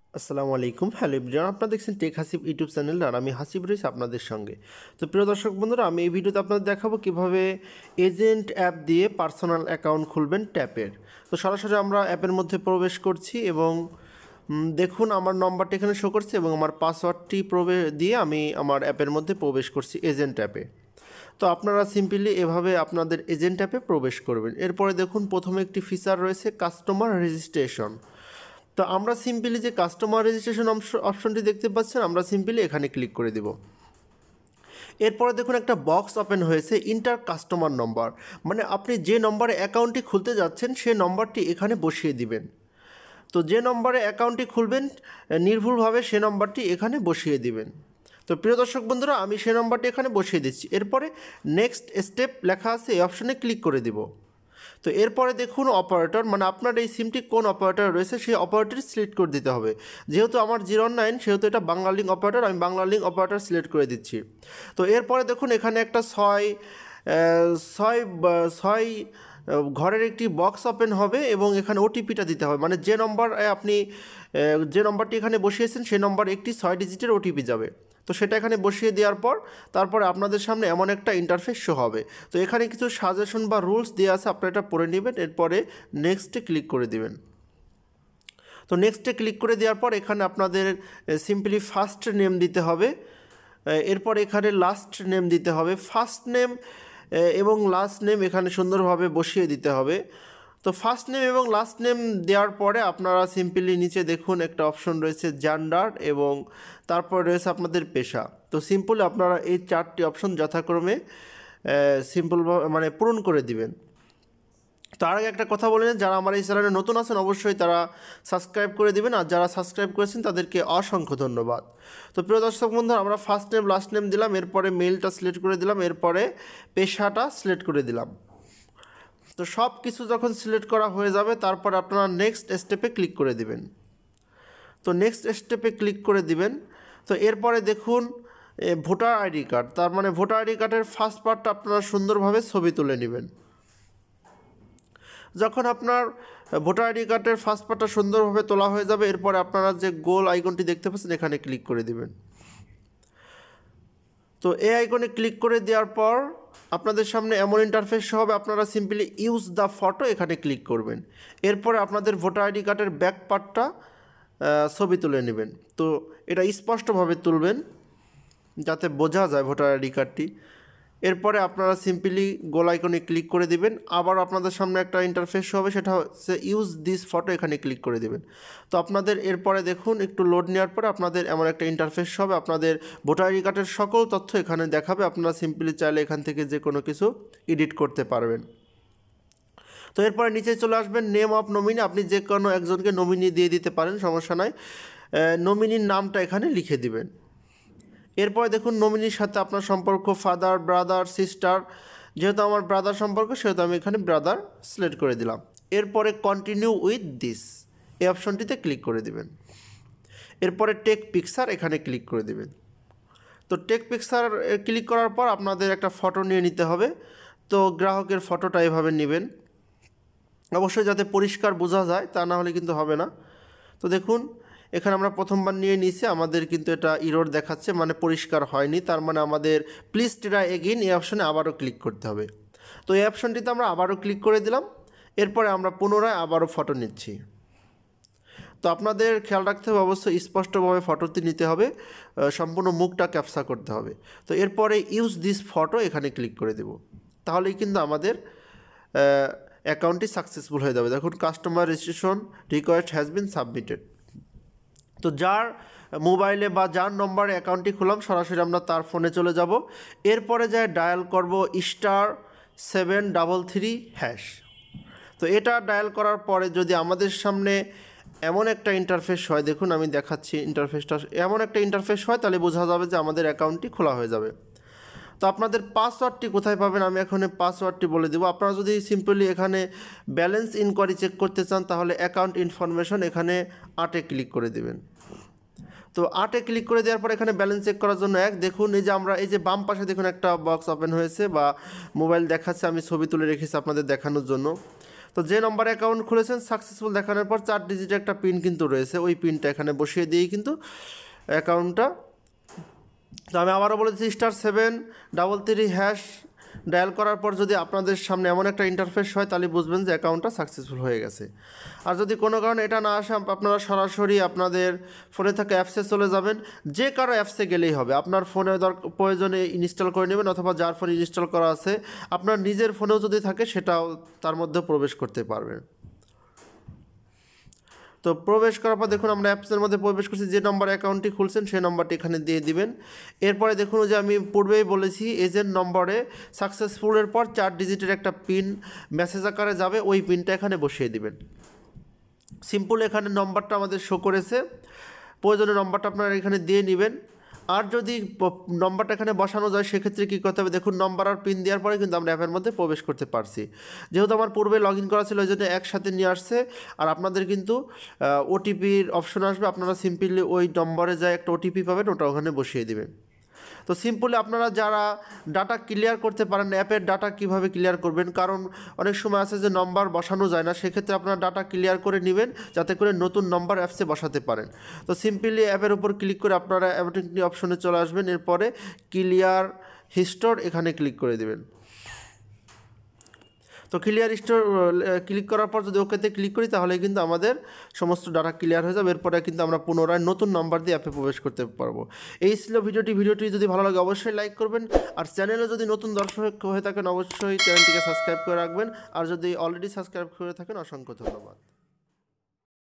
আসসালামু আলাইকুম। Hello everyone, আপনারা দেখছেন টেক হাসিব ইউটিউব চ্যানেল আর আমি হাসিব রয়েছি আপনাদের সঙ্গে। তো প্রিয় দর্শক বন্ধুরা, আমি এই ভিডিওতে আপনাদের দেখাবো কিভাবে এজেন্ট অ্যাপ দিয়ে পার্সোনাল অ্যাকাউন্ট খুলবেন ট্যাপের। তো সরাসরি আমরা অ্যাপের মধ্যে প্রবেশ করছি এবং দেখুন আমার নম্বরটা এখানে শো করছে এবং আমার পাসওয়ার্ডটি দিয়ে আমি আমার অ্যাপের মধ্যে প্রবেশ করছি এজেন্ট অ্যাপে। তো আপনারা সিম্পলি এভাবে আপনাদের এজেন্ট অ্যাপে প্রবেশ করবেন। এরপরে দেখুন প্রথমে একটি ফিচার রয়েছে কাস্টমার রেজিস্ট্রেশন। তো আমরা সিম্পলি যে কাস্টমার রেজিস্ট্রেশন অপশনটি দেখতে পাচ্ছেন, আমরা সিম্পলি এখানে ক্লিক করে দেব। এরপরে দেখুন একটা বক্স ওপেন হয়েছে ইন্টার কাস্টমার নম্বর, মানে আপনি যে নম্বরে অ্যাকাউন্টটি খুলতে যাচ্ছেন সেই নম্বরটি এখানে বসিয়ে দিবেন। তো যে নম্বরে অ্যাকাউন্টটি খুলবেন নির্ভুলভাবে সে নম্বরটি এখানে বসিয়ে দিবেন। তো প্রিয় দর্শক বন্ধুরা, আমি সে নম্বরটি এখানে বসিয়ে দিচ্ছি। এরপরে নেক্সট স্টেপ লেখা আছে, এই অপশনে ক্লিক করে দিব। তো এরপরে দেখুন অপারেটর, মানে আপনার এই সিমটি কোন অপারেটর রয়েছে সেই অপারেটর সিলেক্ট করে দিতে হবে। যেহেতু আমার 09 সেহেতু এটা বাংলা লিঙ্ক অপারেটর, আমি বাংলা লিঙ্ক অপারেটর সিলেক্ট করে দিচ্ছি। তো এরপরে দেখুন এখানে একটা ছয় ঘরের একটি বক্স ওপেন হবে এবং এখানে ওটিপিটা দিতে হবে, মানে যে নম্বর আপনি যে নম্বরটি এখানে বসিয়েছেন সেই নম্বর একটি 6 ডিজিটের ওটিপি যাবে। তো সেটা এখানে বসিয়ে দেওয়ার পর তারপরে আপনাদের সামনে এমন একটা ইন্টারফেস শো হবে। তো এখানে কিছু সাজেশন বা রুলস দেওয়া আছে, আপনারা এটা পড়ে নেবেন। এরপরে নেক্সটে ক্লিক করে দিবেন। তো নেক্সটে ক্লিক করে দেওয়ার পর এখানে আপনাদের সিম্পলি ফার্স্ট নেম দিতে হবে। এরপর এখানে লাস্ট নেম দিতে হবে। ফার্স্ট নেম এবং লাস্ট নেম এখানে সুন্দরভাবে বসিয়ে দিতে হবে। তো ফার্স্ট নেম এবং লাস্ট নেম দেওয়ার পরে আপনারা সিম্পলি নিচে দেখুন একটা অপশন রয়েছে জেন্ডার এবং তারপর রয়েছে আপনাদের পেশা। তো সিম্পলি আপনারা এই 4টি অপশন যথাক্রমে সিম্পলভাবে মানে পূরণ করে দিবেন। তার আগে একটা কথা বলে নিন, যারা আমার এই চ্যানেলে নতুন আছেন অবশ্যই তারা সাবস্ক্রাইব করে দিবেন, আর যারা সাবস্ক্রাইব করেছেন তাদেরকে অসংখ্য ধন্যবাদ। তো প্রিয় দর্শক বন্ধু, আমরা ফার্স্ট নেম লাস্ট নেম দিলাম, এরপরে মেইলটা সিলেক্ট করে দিলাম, এরপরে পেশাটা সিলেক্ট করে দিলাম। তো সব কিছু যখন সিলেক্ট করা হয়ে যাবে তারপর আপনারা নেক্সট স্টেপে ক্লিক করে দিবেন। তো নেক্সট স্টেপে ক্লিক করে দিবেন। তো এরপরে দেখুন ভোটার আইডি কার্ড, তার মানে ভোটার আইডি কার্ডের ফার্স্ট পার্টটা আপনারা সুন্দরভাবে ছবি তুলে নেবেন। যখন আপনার ভোটার আইডি কার্ডের ফার্স্ট পার্টটা সুন্দরভাবে তোলা হয়ে যাবে এরপরে আপনারা যে গোল আইকনটি দেখতে পাচ্ছেন এখানে ক্লিক করে দিবেন। তো এই আইকনে ক্লিক করে দেওয়ার পর আপনাদের সামনে এমন ইন্টারফেস হবে, আপনারা সিম্পলি ইউজ দ্য ফটো এখানে ক্লিক করবেন। এরপরে আপনাদের ভোটার আইডি কার্ডের ব্যাক পার্টটা ছবি তুলে নেবেন। তো এটা স্পষ্টভাবে তুলবেন যাতে বোঝা যায় ভোটার আইডি কার্ডটি। এরপরে আপনারা সিম্পলি গোল আইকনে ক্লিক করে দিবেন। আবার আপনাদের সামনে একটা ইন্টারফেস হবে, সেটা হচ্ছে ইউজ দিস ফটো, এখানে ক্লিক করে দিবেন। তো আপনাদের এরপরে দেখুন একটু লোড নেওয়ার পরে আপনাদের এমন একটা ইন্টারফেস হবে, আপনাদের ভোটার আইডি কার্ডের সকল তথ্য এখানে দেখাবে। আপনারা সিম্পলি চাইলে এখান থেকে যে কোনো কিছু এডিট করতে পারবেন। তো এরপরে নিচে চলে আসবেন, নেম অফ নমিনি, আপনি যে কোনো একজনকে নমিনি দিয়ে দিতে পারেন, সমস্যা নাই। নমিনির নামটা এখানে লিখে দিবেন। এরপরে দেখুন নমিনির সাথে আপনার সম্পর্ক ফাদার, ব্রাদার, সিস্টার, যেহেতু আমার ব্রাদার সম্পর্ক সেহেতু আমি এখানে ব্রাদার সিলেক্ট করে দিলাম। এরপরে কন্টিনিউ উইথ দিস এই অপশনটিতে ক্লিক করে দিবেন। এরপরে টেক পিকচার এখানে ক্লিক করে দিবেন। তো টেক পিকচার ক্লিক করার পর আপনাদের একটা ফটো নিয়ে নিতে হবে। তো গ্রাহকের ফটোটা এভাবে নেবেন, অবশ্যই যাতে পরিষ্কার বোঝা যায়, তা না হলে কিন্তু হবে না। তো দেখুন এখানে আমরা প্রথমবার নিয়ে নিয়েছি, আমাদের কিন্তু এটা ইরর দেখাচ্ছে, মানে পরিষ্কার হয়নি। তার মানে আমাদের প্লিজ ট্রাই এগেইন এই অপশনে আবারও ক্লিক করতে হবে। তো এই অপশনটিতে আমরা আবারও ক্লিক করে দিলাম। এরপরে আমরা পুনরায় আবারও ফটো নিচ্ছি। তো আপনাদের খেয়াল রাখতে হবে অবশ্যই স্পষ্টভাবে ফটোটি নিতে হবে, সম্পূর্ণ মুখটা ক্যাপচার করতে হবে। তো এরপরে ইউজ দিস ফটো এখানে ক্লিক করে দেব, তাহলেই কিন্তু আমাদের অ্যাকাউন্টটি সাকসেসফুল হয়ে যাবে। দেখুন customer registration request has been submitted. তো যার মোবাইলে বা যার নম্বরে অ্যাকাউন্টটি খুললাম সরাসরি আমরা তার ফোনে চলে যাব। এরপরে যাই ডায়াল করব *733#। তো এটা ডায়াল করার পরে যদি আমাদের সামনে এমন একটা ইন্টারফেস হয়, দেখুন আমি দেখাচ্ছি ইন্টারফেসটা, এমন একটা ইন্টারফেস হয় তাহলে বোঝা যাবে যে আমাদের অ্যাকাউন্টটি খোলা হয়ে যাবে। তো আপনাদের পাসওয়ার্ডটি কোথায় পাবেন আমি এখন পাসওয়ার্ডটি বলে দেবো। আপনারা যদি সিম্পলি এখানে ব্যালেন্স ইনকোয়ারি চেক করতে চান তাহলে অ্যাকাউন্ট ইনফরমেশন এখানে 8-এ ক্লিক করে দেবেন। তো 8-এ ক্লিক করে দেওয়ার পর এখানে ব্যালেন্স চেক করার জন্য দেখুন এই যে আমরা এই যে বাম পাশে দেখুন একটা বক্স ওপেন হয়েছে বা মোবাইল দেখাচ্ছে, আমি ছবি তুলে রেখেছি আপনাদের দেখানোর জন্য। তো যে নম্বরে অ্যাকাউন্ট খুলেছেন সাকসেসফুল দেখানোর পর 4 ডিজিটের একটা পিন কিন্তু রয়েছে, ওই পিনটা এখানে বসিয়ে দিয়েই কিন্তু অ্যাকাউন্টটা, তো আমি আবারও বলে দিচ্ছি *733# ডায়াল করার পর যদি আপনাদের সামনে এমন একটা ইন্টারফেস হয় তাহলে বুঝবেন যে অ্যাকাউন্টটা সাকসেসফুল হয়ে গেছে। আর যদি কোনো কারণে এটা না আসে আপনারা সরাসরি আপনাদের ফোনে থাকা অ্যাপসে চলে যাবেন, যে কারো অ্যাপসে গেলেই হবে, আপনার ফোনে প্রয়োজনে ইনস্টল করে নেবেন অথবা যার ফোনে ইনস্টল করা আছে আপনার নিজের ফোনেও যদি থাকে সেটাও তার মধ্যে প্রবেশ করতে পারবেন। তো প্রবেশ করার পর দেখুন আমরা অ্যাপসের মধ্যে প্রবেশ করছি, যে নম্বরে অ্যাকাউন্টটি খুলছেন সেই নম্বরটি এখানে দিয়ে দিবেন। এরপরে দেখুন যে আমি পূর্বেই বলেছি এজেন্ট নম্বরে সাকসেসফুলের পর 4 ডিজিটের একটা পিন মেসেজ আকারে যাবে, ওই পিনটা এখানে বসিয়ে দিবেন। সিম্পল এখানে নম্বরটা আমাদের শো করেছে, প্রয়োজনীয় নম্বরটা আপনারা এখানে দিয়ে নেবেন। আর যদি নম্বরটা এখানে বসানো যায় সেক্ষেত্রে কী করতে হবে, দেখুন নম্বর আর পিন দেওয়ার পরে কিন্তু আমরা অ্যাপের মধ্যে প্রবেশ করতে পারছি। যেহেতু আমার পূর্বে লগ ইন করা ছিল ওই জন্য একসাথে নিয়ে আসছে। আর আপনাদের কিন্তু ওটিপির অপশন আসবে, আপনারা সিম্পলি ওই নম্বরে যায় একটা ওটিপি পাবেন, ওটা ওখানে বসিয়ে দেবেন। তো সিম্পলি আপনারা যারা ডাটা ক্লিয়ার করতে পারেন অ্যাপের ডাটা কিভাবে ক্লিয়ার করবেন, কারণ অনেক সময় আছে যে নম্বর বসানো যায় না, সেক্ষেত্রে আপনারা ডাটা ক্লিয়ার করে নেবেন যাতে করে নতুন নম্বর অ্যাপসে বসাতে পারেন। তো সিম্পলি অ্যাপের উপর ক্লিক করে আপনারা অ্যাপটি অপশনে চলে আসবেন, এরপরে ক্লিয়ার হিস্টোর এখানে ক্লিক করে দেবেন। তো ক্লিয়ার স্টোর ক্লিক করার পর যদি ওকেতে ক্লিক করি তাহলে কিন্তু আমাদের সমস্ত ডাটা ক্লিয়ার হয়ে যাবে। এরপরে কিন্তু আমরা পুনরায় নতুন নাম্বার দিয়ে অ্যাপে প্রবেশ করতে পারবো। এই ছিল ভিডিওটি যদি ভালো লাগে অবশ্যই লাইক করবেন, আর চ্যানেলে যদি নতুন দর্শক হয়ে থাকেন অবশ্যই চ্যানেলটিকে সাবস্ক্রাইব করে রাখবেন, আর যদি অলরেডি সাবস্ক্রাইব করে থাকেন অসংখ্য ধন্যবাদ।